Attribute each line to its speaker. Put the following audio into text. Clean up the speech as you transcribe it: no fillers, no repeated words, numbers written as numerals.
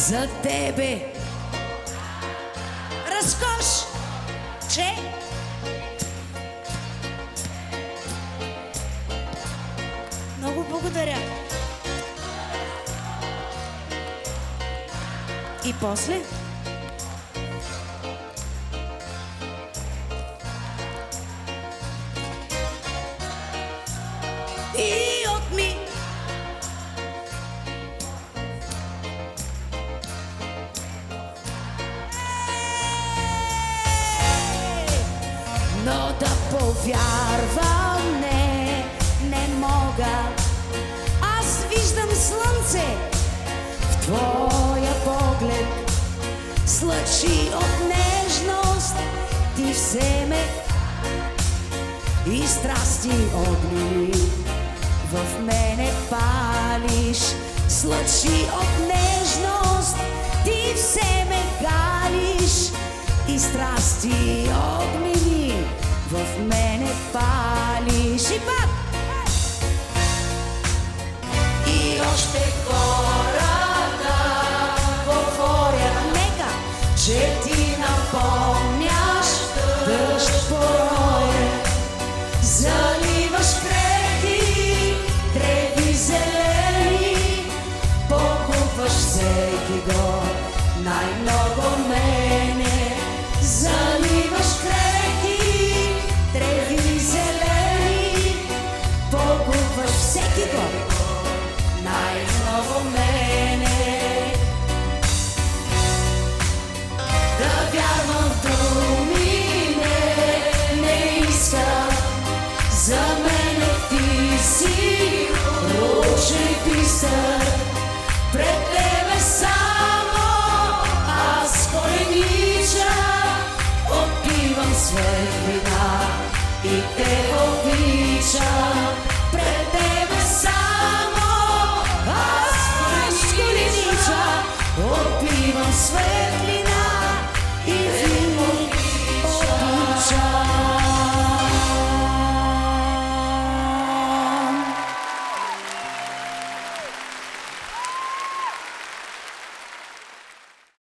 Speaker 1: за тебе. Разкош, че? Много благодаря. И после? И от ми. Но да повярвам, не мога. Аз виждам слънце в твоя поглед, с лъчи от нежност ти все ме и страсти огни в мене палиш. С лъчи от нежност ти все ме галиш и страсти огнени в мене палиш. И пак! И още хората говорят, нека, че ти напомняш дъжд по роя. Заливаш крехи, треви зелени, покупваш всеки го, най-много мене. Заливаш крехи, треви зелени, покупваш всеки го, най-много мене. Да вярвам в думи не искам, за мене ти си ручен писар. Пред тебе само аз коленичам, отпивам светлина и те обичам. Пред тебе само аз коленичам, отпивам светлина